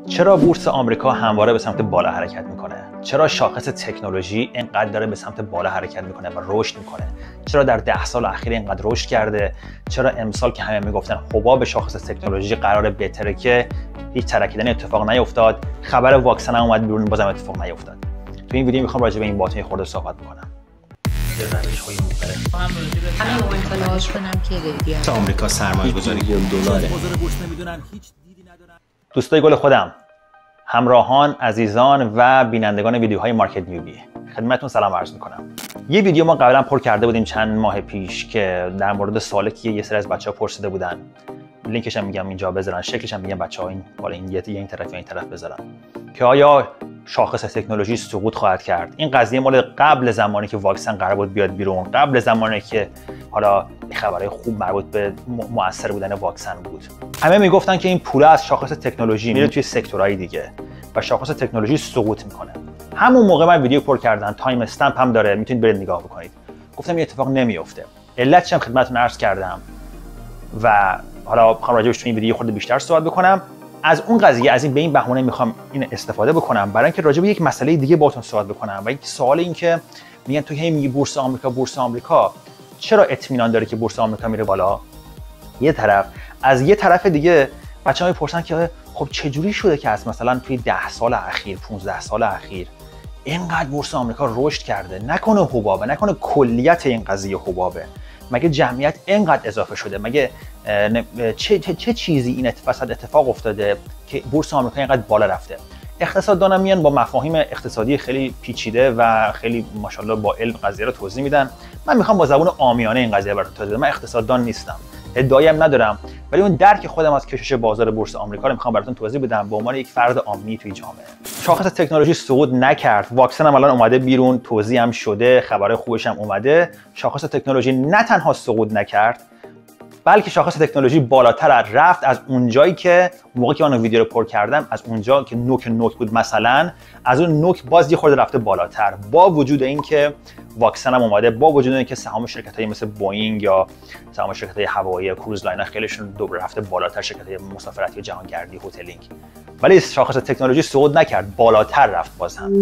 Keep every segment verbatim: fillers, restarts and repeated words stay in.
چرا بورس آمریکا همواره به سمت بالا حرکت میکنه؟ چرا شاخص تکنولوژی اینقدر داره به سمت بالا حرکت میکنه و رشد میکنه؟ چرا در ده سال اخیر اینقدر رشد کرده؟ چرا امسال که همه میگفتن حباب شاخص تکنولوژی قراره بهتره که هیچ ترکیدن اتفاق نیفتاد، خبر واکسن هم اومد بیرون بازم اتفاق نیفتاد. تو این ویدیو میخوام راجع به این باتون خورده صحبت بکنم. روش‌های مختلف همین اطلاعات کنم که ریدی آمریکا سرمایه‌گذاری دلاره. دوستای گل خودم، همراهان، عزیزان و بینندگان ویدیوهای مارکت نیوبی، خدمتتون سلام عرض میکنم. یه ویدیو ما قبلا پر کرده بودیم چند ماه پیش که در مورد سوالی که یه سری از بچه‌ها پرسیده بودن. لینکش هم میگم اینجا بذارن، شکلش هم میگم بچه‌ها این بالا این یه این طرف یا این طرف بذارن که آیا شاخص تکنولوژی سقوط خواهد کرد. این قضیه مال قبل زمانی که واکسن قرار بود بیاد بیرون، قبل زمانی که حالا خبرهای خوب مربوط به مؤثر بودن واکسن بود. همه میگفتن که این پوله از شاخص تکنولوژی میره توی سکتورهای دیگه و شاخص تکنولوژی سقوط میکنه. همون موقع من ویدیو پر کردم، تایم استمپ هم داره، میتونید برید نگاه بکنید. گفتم این اتفاق نمیفته. علتش هم خدمتتون عرض کردم و حالا میخوام راجعش تو این ویدیو خورده بیشتر صحبت بکنم. از اون قضیه، از این به این بهونه میخوام این استفاده بکنم برای اینکه راجع به یک مسئله دیگه باهاتون صحبت بکنم. و یک سوال این که میگن تو هی میگی بورس آمریکا بورس آمریکا، چرا اطمینان داره که بورس آمریکا میره بالا؟ یه طرف، از یه طرف دیگه بچه‌ها میپرسن که خب چه جوری شده که از مثلا توی ده سال اخیر، پانزده سال اخیر اینقدر بورس آمریکا رشد کرده؟ نکنه حبابه، نکنه کلیت این قضیه حبابه؟ مگه جمعیت اینقدر اضافه شده؟ مگه چه, چه, چه چیزی این اتفاق اتفاق افتاده که بورس آمریکا اینقدر بالا رفته؟ اقتصاددانا میان با مفاهیم اقتصادی خیلی پیچیده و خیلی ماشاءالله با علم قضیه رو توضیح میدن. من میخوام با زبان عامیانه این قضیه براتون توضیح بدم. من اقتصاددان نیستم، ادعایی هم ندارم، ولی اون درک خودم از کشش بازار بورس آمریکا رو میخوام براتون توضیح بدم به عنوان یک فرد عامی توی جامعه. شاخص تکنولوژی سقوط نکرد، واکسن هم الان اومده بیرون، توضیح هم شده، خبر خوبش هم اومده. شاخص تکنولوژی نه تنها سقوط نکرد، بلکه شاخص تکنولوژی بالاتر رفت از اونجایی که موقعی که من ویدیو رو پر کردم، از اونجا که نوک نوک بود مثلا، از اون نوک باز یه خورده رفته بالاتر، با وجود اینکه واکسن هم اومده، با وجود اینکه سهام شرکت‌های مثل بوئینگ یا سهام شرکت‌های هوایی یا کروز لاینر خیلیشون دو رفته بالاتر، شرکت‌های مسافرتی و جهانگردی، هتلینگ. ولی شاخص تکنولوژی صعود نکرد، بالاتر رفت باز هم.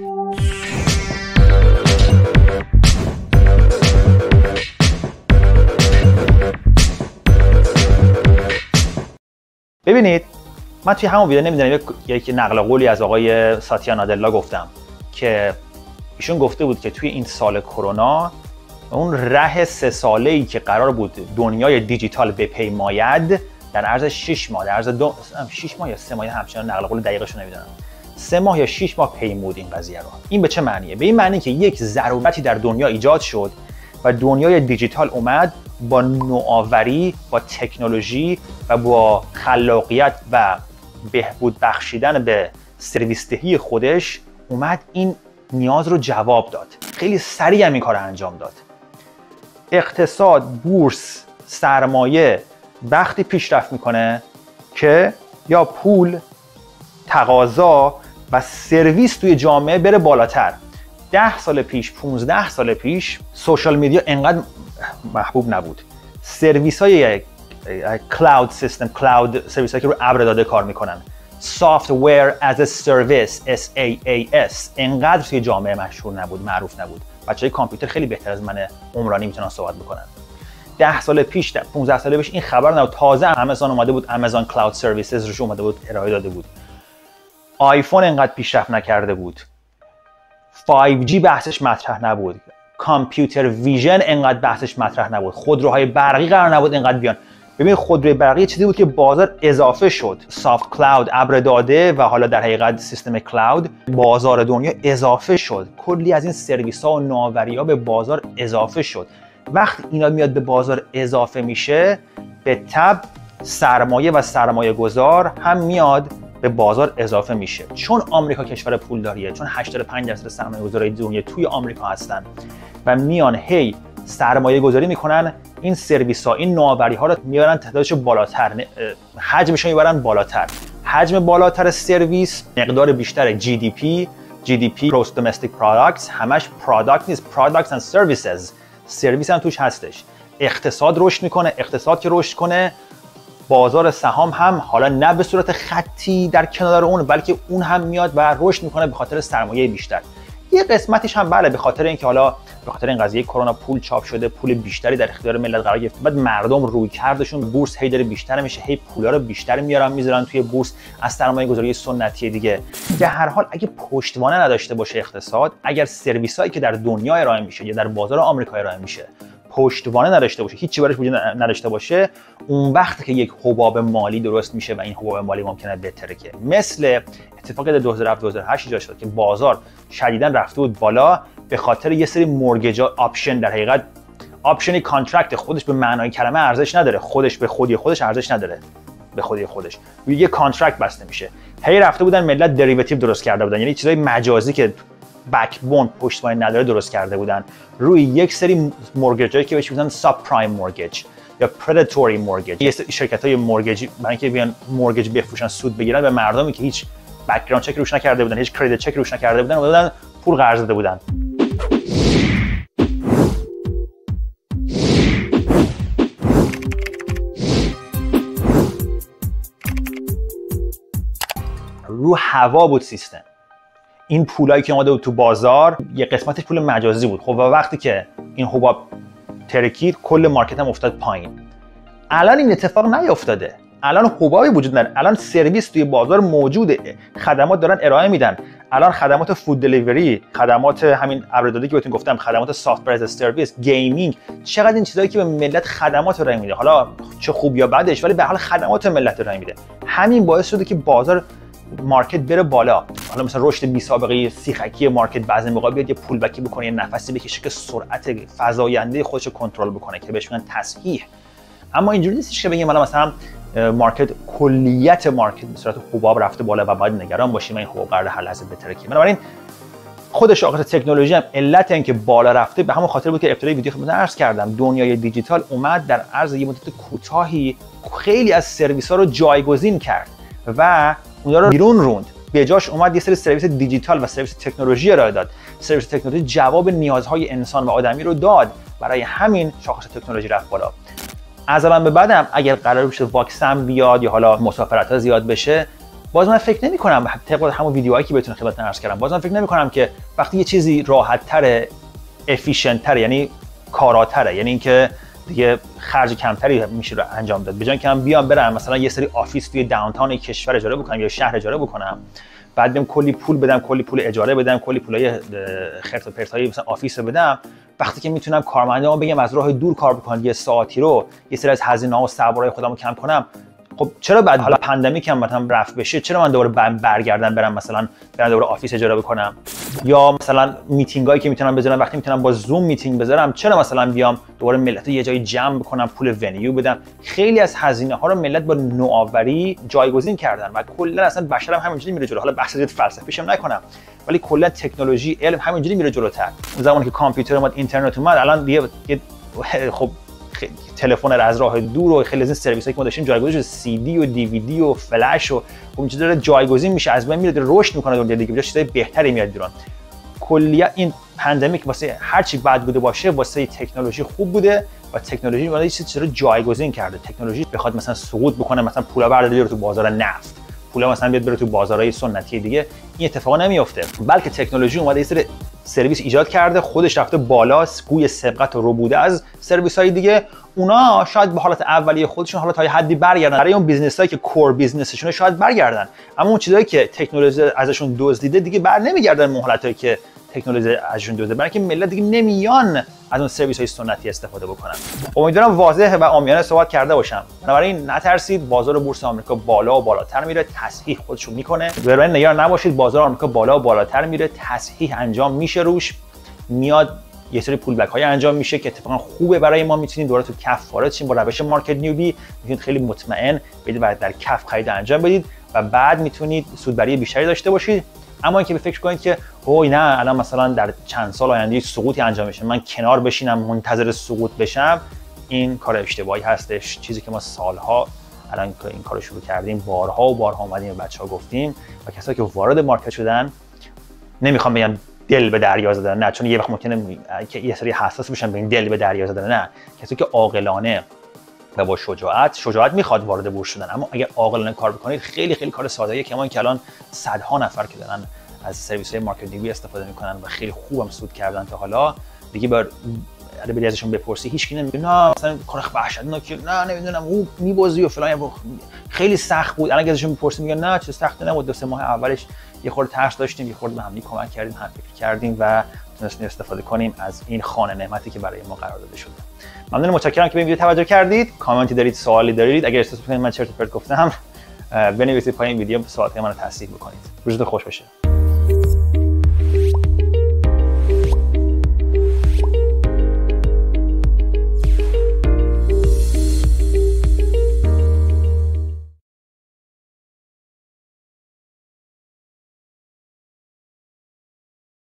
ببینید، من توی همون ویدیو نمیدونم یک نقل قولی از آقای ساتیا نادلا گفتم که ایشون گفته بود که توی این سال کرونا اون ره سه ساله‌ای که قرار بود دنیای دیجیتال بپیماید در عرض شش ماه، در عرض دو شش ماه یا سه ماه، همچنان نقل قول دقیقش رو نمیدونم، سه ماه یا شش ماه پیمود این قضیه رو. این به چه معنیه؟ به این معنی که یک ضرورتی در دنیا ایجاد شد و دنیای دیجیتال اومد با نوآوری، با تکنولوژی و با خلاقیت و بهبود بخشیدن به سرویس دهی خودش اومد این نیاز رو جواب داد. خیلی سریع هم این کار رو انجام داد. اقتصاد، بورس، سرمایه وقتی پیشرفت میکنه که یا پول، تقاضا و سرویس توی جامعه بره بالاتر. ده سال پیش، پونزده سال پیش سوشال میدیا انقدر محبوب نبود. سرویس های کلاود سیستم، کلاود سرویس هایی که رو ابر داده کار میکنن، سافت‌ویر از ا سرویس، اس ای ای اس، انقدر توی جامعه مشهور نبود، معروف نبود. بچهای کامپیوتر خیلی بهتر از من عمرانی میتونن صحبت بکنن. ده سال پیش، پانزده سال پیش این خبر نبود. تازه آمازون اومده بود، آمازون کلاود سرویسز روش اومده بود، ارائه داده بود. آیفون انقدر پیشرفت نکرده بود. فایو جی بحثش مطرح نبود. کامپیوتر ویژن انقدر بحثش مطرح نبود. خودروهای برقی قرار نبود انقدر بیان. ببین خودروی برقی چیزی بود که بازار اضافه شد. سافت کلاود، ابر داده و حالا در حقیقت سیستم کلاود، بازار دنیا اضافه شد. کلی از این سرویس ها و نوآوری ها به بازار اضافه شد. وقتی اینا میاد به بازار اضافه میشه، به تبع سرمایه و سرمایه گذار هم میاد به بازار اضافه میشه. چون آمریکا کشور پولداریه، چون هشتاد و پنج درصد سرمایه گذارای دنیا توی آمریکا هستن و میان هی سرمایه گذاری میکنن، این سرویس ها، این نوآوری ها رو میارن تعدادش بالاتر، حجمش رو میبرن بالاتر. حجم بالاتر سرویس، مقدار بیشتر جی دی پی، جی دی پی Gross Domestic Products، همش پروداکت نیست، Products and Services، سرویس هم توش هستش. اقتصاد رشد میکنه، اقتصاد که رشد کنه بازار سهام هم حالا نه به صورت خطی در کنار اون، بلکه اون هم میاد و رشد میکنه به خاطر سرمایه بیشتر. یه قسمتش هم بله به خاطر اینکه حالا به خاطر این قضیه کرونا پول چاپ شده، پول بیشتری در اختیار ملت قرار گرفته، بعد مردم روی کردشون بورس هی داره بیشتر میشه، هی پولا رو بیشتر میارن میذارن توی بورس از سرمایه گذاری سنتی دیگه. در هر حال اگه پشتوانه نداشته باشه اقتصاد، اگر سرویسایی که در دنیا ارائه میشه یا در بازار آمریکا ارائه میشه پشتوانه نداشته باشه، هیچ چیزی براش وجود نداشته باشه، اون وقت که یک حباب مالی درست میشه و این حباب مالی ممکنه بترکه. مثل اتفاقی در دو هزار و هفت دو هزار و هشت ایجاد شد که بازار شدیداً رفته بود بالا به خاطر یه سری مورگجا آپشن. در حقیقت آپشنی کانترکت خودش به معنای کلمه ارزش نداره، خودش به خودی خودش ارزش نداره، به خودی خودش یه کانترکت بسته میشه. هی رفته بودن ملت دریوتیو درست کرده بودن، یعنی چیزای مجازی که بکبون پشتوانه نداره درست کرده بودن روی یک سری مورگجایی که بهش میگن ساب پرایم مورگج یا پرداتوری مورگج. یه سری شرکت‌های مورگجی برای اینکه بیان مورگج بفروشن سود بگیرن به مردمی که هیچ بک‌گراند چک روش نکرده بودن، هیچ کریدیت چک روش نکرده بودن، اومدن پول قرض داده بودن. رو هوا بود سیستم. این پولایی که اومده بود تو بازار یه قسمتش پول مجازی بود. خب و وقتی که این حباب ترکید کل مارکت هم افتاد پایین. الان این اتفاق نیافتاده. الان حبابی وجود نداره. الان سرویس توی بازار موجوده. خدمات دارن ارائه میدن. الان خدمات فود دلیوری، خدمات همین ابردادی که بهتون گفتم، خدمات سافت ویر از سرویس، گیمینگ، چقدر این چیزایی که به ملت خدمات ارائه میده. حالا چه خوب یا بدش ولی به حال خدمات ملت ارائه میده. همین باعث شده که بازار مارکت بره بالا. حالا مثلا رشد بی سابقه سیخکی مارکت بعضی موقع بیاد یه پول بکی بکنه، یه نفسی بکشه که سرعت فزاینده خودش رو کنترل بکنه که بهش میگن تصحیح. اما اینجوری نیستش که بگیم حالا مثلا مارکت کلیت مارکت به صورت حباب رفته بالا و باید نگران باشیم این حباب قرار هر لحظه بترکه. بنابراین خود شاخص تکنولوژی هم علت اینکه بالا رفته به همون خاطر بود که ابتدای ویدیو خدمتتون عرض کردم. دنیای دیجیتال اومد در عرض یه مدت کوتاهی خیلی از سرویس‌ها رو جایگزین کرد و اونها رو بیرون روند. به جاش اومد یه سری سرویس دیجیتال و سرویس تکنولوژی ارائه داد. سرویس تکنولوژی جواب نیازهای انسان و آدمی رو داد. برای همین شاخص تکنولوژی رفت بالا. از الان به بعدم اگر قرار بشه واکسن بیاد یا حالا مسافرت‌ها زیاد بشه، باز من فکر نمی‌کنم طبق همون ویدیوهایی که بهتون خدمتتون عرض کردم، باز من فکر نمی‌کنم که وقتی یه چیزی راحت‌تره، افیشنت‌تره، یعنی کاراتره، یعنی اینکه دیگه خرج کمتری میشه رو انجام داد، به جای اینکه من بیام برم مثلا یه سری آفیس توی داونتاون کشور اجاره بکنم یا شهر اجاره بکنم، بعد بیام کلی پول بدم، کلی پول اجاره بدم، کلی پولای خرت و پرتای مثلا آفیس رو بدم، وقتی که میتونم کارمندامو بگم از راه دور کار بکنن، یه ساعتی رو یه سری از هزینه‌ها و سوارای خودمو کم کنم. خب چرا بعد حالا پندمیک هم مثلا رفع بشه چرا من دوباره برگردم برم مثلا برم دوباره آفیس اجاره بکنم؟ یا مثلا میتینگایی که میتونم بذارم وقتی میتونم با زوم میتینگ بذارم چرا مثلا بیام دوباره ملت رو یه جایی جمع بکنم، پول ونیو بدم؟ خیلی از هزینه ها رو ملت با نوآوری جایگزین کردن و کلا اصلا بشر هم همینجوری میره جلو. حالا بحث زیاد فلسفیش هم نکنم ولی کلا تکنولوژی علم همینجوری میره جلوتر. اون زمانی که کامپیوتر اومد، اینترنت اومد، الان دیگه خب تلفن از راه دور و خیلی از این سرویسایی که ما داشتیم جایگزین شده، سی دی و دی وی دی و فلش و اون چیزا داره جایگزین میشه، از بین میره، رشد میکنه دنیا دیگه، به چیزای بهتری میاد بیرون. کلیه این پندمیک واسه هر چی بد بوده باشه واسه تکنولوژی خوب بوده و تکنولوژی واسه چیزی رو جایگزین کرده. تکنولوژی بخواد مثلا سقوط بکنه، مثلا پولا برداره تو بازار نفت، پولا مثلا بیاد بره تو بازارهای سنتی دیگه، این اتفاقا نمیافته، بلکه تکنولوژی اومده یه سری سرویس ایجاد کرده، خودش رفته بالا، گوی سبقت رو بوده از سرویس‌های دیگه. اونا شاید به حالت اولیه خودشون حالا تا یه حدی برگردن، برای اون بیزنسایی که کور بیزنسشونه شاید برگردن، اما اون چیزایی که تکنولوژی ازشون دزدیده دیگه بر نمیگردن مهلتایی که تکنولوژی ازشون دزدیده، برای اینکه ملت دیگه نمیان از اون سرویس‌های سنتی استفاده بکنن. امیدوارم واضح و عامیانه صحبت کرده باشم. بنابراین نترسید، بازار بورس آمریکا بالا و بالاتر میره، تصحیح خودش رو میکنه. بنابراین نگران نباشید، بازار آمریکا بالا و بالاتر میره، تصحیح انجام میشه، روش میاد یه سری پول بک های انجام میشه که اتفاقا خوبه برای ما. میتونید دوباره تو کف وارد شین با روش مارکت نیوبی، میتونید خیلی مطمئن بدید و در کف خرید انجام بدید و بعد میتونید سودبری بیشتری داشته باشید. اما اینکه به فکر کنید که اوه نه الان مثلا در چند سال آینده سقوطی انجام میشه، من کنار بشینم منتظر سقوط بشم، این کار اشتباهی هستش. چیزی که ما سالها الان این کارو شروع کردیم، بارها و بارها اومدیم به بچه‌ها گفتیم و کسایی که وارد مارکت شدن، نمیخوام بگم دل به دریا زدن، نه، چون یه وقت ممکنه که یه سری حساس بشن به این دل به دریا زدن، نه، کسایی که عاقلانه و با شجاعت شجاعت میخواد وارد بورس شدن، اما اگر عاقلانه کار بکنید خیلی خیلی کار ساده‌ایه که ما که الان صدها نفر که دارن از سرویس‌های مارکت دیوی استفاده میکنن و خیلی خوبم سود کردن تا حالا دیگه. بر اگه بری ازشون بپرسی هیچ کی نمیگه نه مثلا کار وحشتناکه، نه نمیدونم او میبازی و فلان، خیلی سخت بود. الان ازشون بپرسی میگن نه چه سختی نبود، دو سه ماه اولش یه خورده ترس داشتیم، یه خورده به هم کمک کردیم، هم فکر کردیم و تونستیم استفاده کنیم از این خانه نعمتی که برای ما قرار داده شده. ممنون، متشکرم که به این ویدیو توجه کردید. کامنتی دارید، سوالی دارید، اگر احساس می‌کنید من چرت و پرت گفتم بنویسید پایین ویدیو، سوالات منو تصحیح بکنید. روزتون خوش باشه.